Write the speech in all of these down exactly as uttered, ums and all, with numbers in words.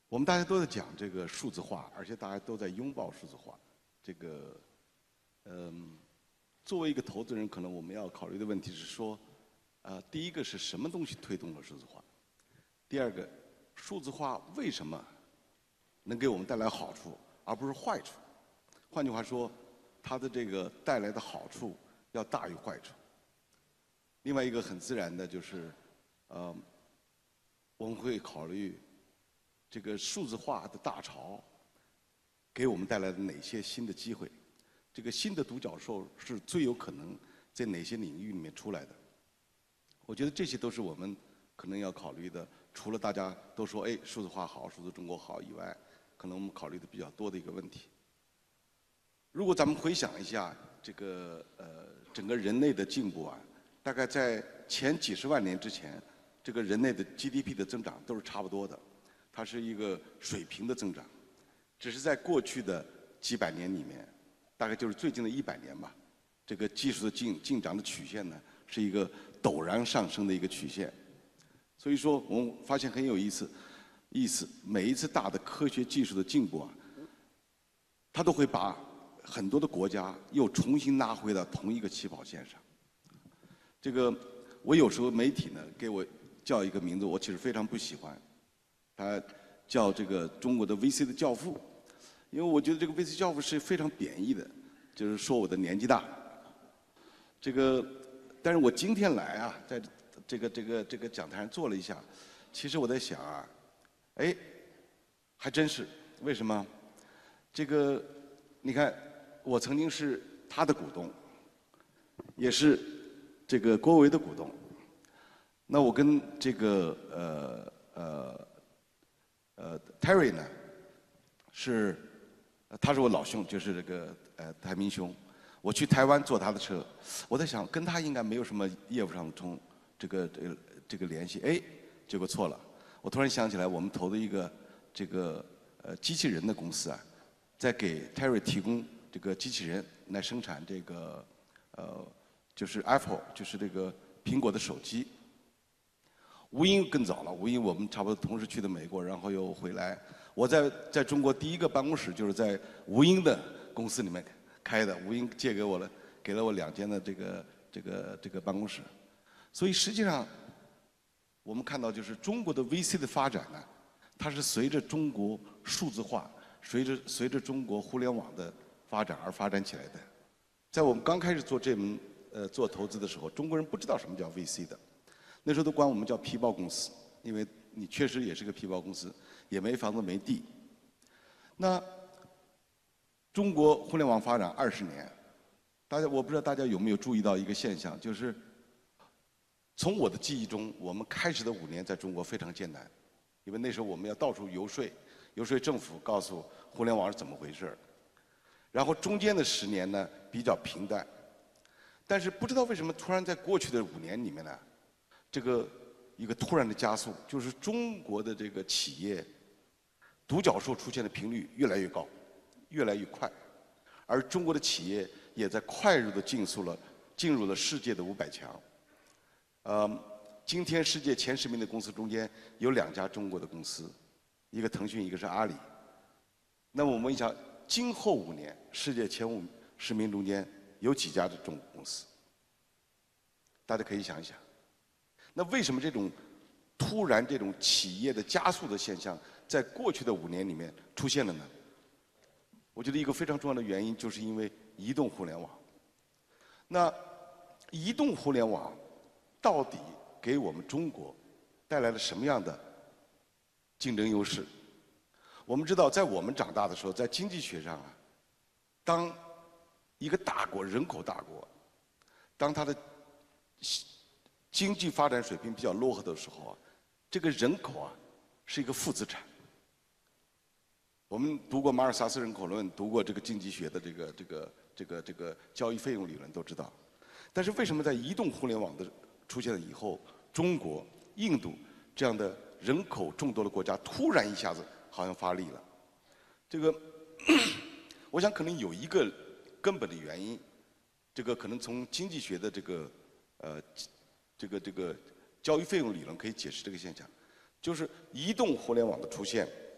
我们大家都在讲这个数字化，而且大家都在拥抱数字化。这个，嗯，作为一个投资人，可能我们要考虑的问题是说，啊，第一个是什么东西推动了数字化？第二个，数字化为什么能给我们带来好处，而不是坏处？换句话说，它的这个带来的好处要大于坏处。另外一个很自然的就是，呃，我们会考虑这个数字化的大潮给我们带来的哪些新的机会？这个新的独角兽是最有可能在哪些领域里面出来的？我觉得这些都是我们可能要考虑的。除了大家都说“哎，数字化好，数字中国好”以外，可能我们考虑的比较多的一个问题。如果咱们回想一下这个呃整个人类的进步啊，大概在前几十万年之前，这个人类的 G D P 的增长都是差不多的，它是一个水平的增长。只是在过去的几百年里面，大概就是最近的一百年吧，这个技术的进进展的曲线呢，是一个陡然上升的一个曲线。所以说，我们发现很有意思，意思每一次大的科学技术的进步啊，它都会把很多的国家又重新拉回到同一个起跑线上。这个我有时候媒体呢给我叫一个名字，我其实非常不喜欢，它叫这个中国的 V C 的教父，因为我觉得这个 V C 教父是非常贬义的，就是说我的年纪大。这个，但是我今天来啊，在这个这个这个讲台上坐了一下，其实我在想啊，哎，还真是，为什么？这个，你看，我曾经是他的股东，也是这个郭维的股东。那我跟这个呃呃呃 Terry 呢，是他是我老兄，就是这个呃台明兄。我去台湾坐他的车，我在想跟他应该没有什么业务上的冲。这个这个这个联系，哎，结果错了。我突然想起来，我们投的一个这个呃机器人的公司啊，在给 Terry 提供这个机器人来生产这个呃就是 Apple 就是这个苹果的手机。吴英更早了，吴英我们差不多同时去的美国，然后又回来。我在在中国第一个办公室就是在吴英的公司里面开的，吴英借给我了，给了我两间的这个这个这个办公室。所以实际上，我们看到就是中国的 V C 的发展呢，它是随着中国数字化、随着随着中国互联网的发展而发展起来的。在我们刚开始做这门呃做投资的时候，中国人不知道什么叫 V C 的，那时候都管我们叫皮包公司，因为你确实也是个皮包公司，也没房子没地。那中国互联网发展二十年，大家我不知道大家有没有注意到一个现象，就是。从我的记忆中，我们开始的五年在中国非常艰难，因为那时候我们要到处游说，游说政府告诉互联网是怎么回事儿。然后中间的十年呢比较平淡，但是不知道为什么突然在过去的五年里面呢，这个一个突然的加速，就是中国的这个企业独角兽出现的频率越来越高，越来越快，而中国的企业也在快速的进入了进入了世界的五百强。呃，今天世界前十名的公司中间有两家中国的公司，一个腾讯，一个是阿里。那么我们想，今后五年世界前五十名中间有几家的中国公司？大家可以想一想。那为什么这种突然这种企业的加速的现象，在过去的五年里面出现了呢？我觉得一个非常重要的原因，就是因为移动互联网。那移动互联网到底给我们中国带来了什么样的竞争优势？我们知道，在我们长大的时候，在经济学上啊，当一个大国、人口大国，当它的经济发展水平比较落后的时候啊，这个人口啊是一个负资产。我们读过马尔萨斯人口论，读过这个经济学的这个这个这个这个交易费用理论，都知道。但是为什么在移动互联网的出现了以后，中国、印度这样的人口众多的国家突然一下子好像发力了？这个，我想可能有一个根本的原因，这个可能从经济学的这个呃这个这个交易费用理论可以解释这个现象，就是移动互联网的出现，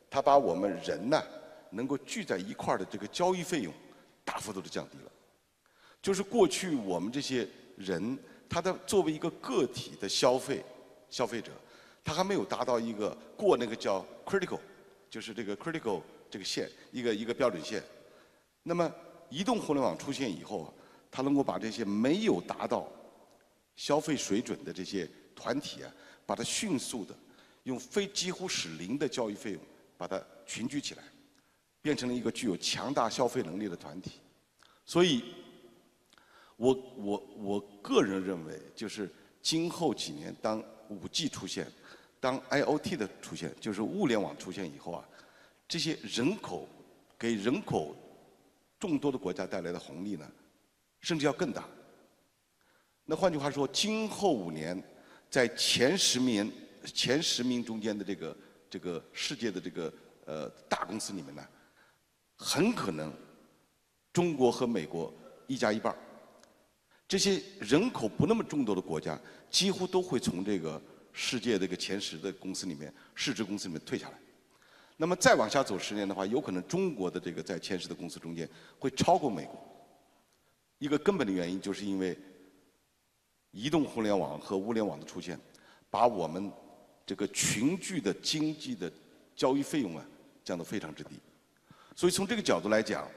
它把我们人呢能够聚在一块儿的这个交易费用大幅度的降低了。就是过去我们这些人，他的作为一个个体的消费消费者，他还没有达到一个过那个叫 critical， 就是这个 critical 这个线，一个一个标准线。那么移动互联网出现以后啊，它能够把这些没有达到消费水准的这些团体啊，把它迅速的用非几乎是零的交易费用把它群聚起来，变成了一个具有强大消费能力的团体。所以我我我个人认为，就是今后几年当五 G 出现，当 I O T 的出现，就是物联网出现以后啊，这些人口给人口众多的国家带来的红利呢，甚至要更大。那换句话说，今后五年，在前十名前十名中间的这个这个世界的这个呃大公司里面呢，很可能中国和美国一家一半儿。这些人口不那么众多的国家，几乎都会从这个世界这个前十的公司里面、市值公司里面退下来。那么再往下走十年的话，有可能中国的这个在前十的公司中间会超过美国。一个根本的原因就是因为移动互联网和物联网的出现，把我们这个群聚的经济的交易费用啊降得非常之低。所以从这个角度来讲，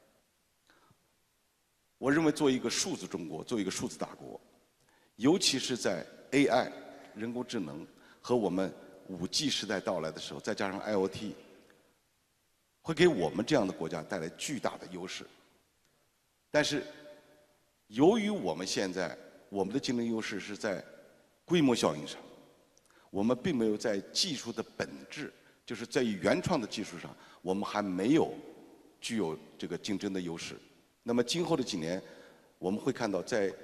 我认为作为一个数字中国，作为一个数字大国，尤其是在 A I 人工智能和我们五 G 时代到来的时候，再加上 I O T， 会给我们这样的国家带来巨大的优势。但是，由于我们现在我们的竞争优势是在规模效应上，我们并没有在技术的本质，就是在于原创的技术上，我们还没有具有这个竞争的优势。那么今后的几年，我们会看到在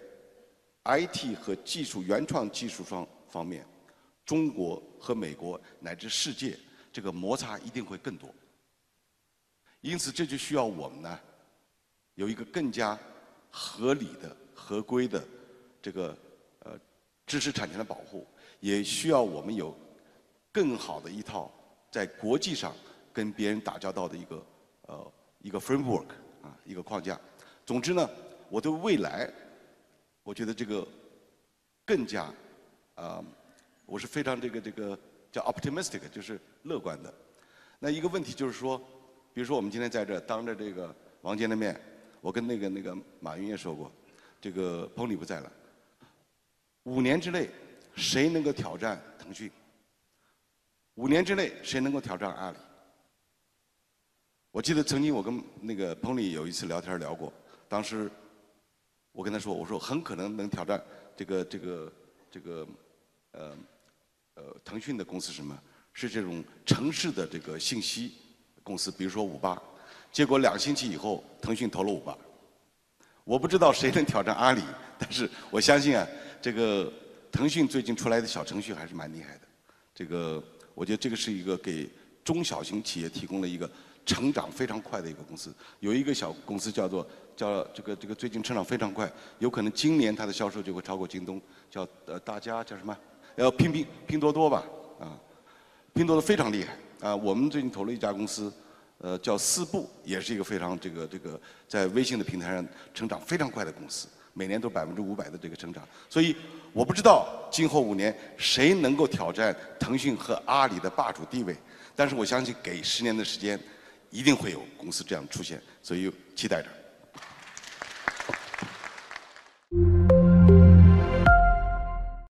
I T 和技术原创技术方方面，中国和美国乃至世界这个摩擦一定会更多。因此，这就需要我们呢有一个更加合理的、合规的这个呃知识产权的保护，也需要我们有更好的一套在国际上跟别人打交道的一个呃一个 framework 啊一个框架。总之呢，我对未来，我觉得这个更加啊、呃，我是非常这个这个叫 optimistic， 就是乐观的。那一个问题就是说，比如说我们今天在这当着这个王坚的面，我跟那个那个马云也说过，这个彭理不在了，五年之内谁能够挑战腾讯？五年之内谁能够挑战阿里？我记得曾经我跟那个彭理有一次聊天聊过，当时我跟他说，我说很可能能挑战这个这个这个呃呃腾讯的公司是什么？是这种城市的这个信息公司，比如说五八。结果两星期以后，腾讯投了五八。我不知道谁能挑战阿里，但是我相信啊，这个腾讯最近出来的小程序还是蛮厉害的。这个我觉得这个是一个给中小型企业提供了一个成长非常快的一个公司。有一个小公司叫做叫这个这个最近成长非常快，有可能今年它的销售就会超过京东，叫呃大家叫什么？要拼拼拼多多吧，啊，拼多多非常厉害啊。我们最近投了一家公司。呃，叫四步，也是一个非常这个这个在微信的平台上成长非常快的公司，每年都百分之五百的这个成长。所以我不知道今后五年谁能够挑战腾讯和阿里的霸主地位，但是我相信给十年的时间，一定会有公司这样出现，所以期待着。